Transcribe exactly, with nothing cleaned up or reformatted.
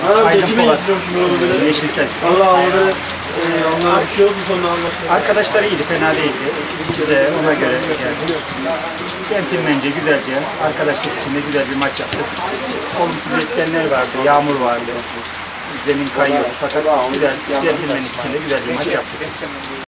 Aydın Polat, Yeşilkent. Allah Allah. Onlara bir şey olsun sonra anlaşılır. Arkadaşlar iyiydi, fena değildi. Biz de ona göre yani. Centilmence, güzelce, arkadaşlık içinde güzel bir maç yaptık. Olumsuz etkenler vardı, yağmur vardı. Zemin kayıyordu fakat güzel, centilmenlik içinde güzel bir maç yaptık.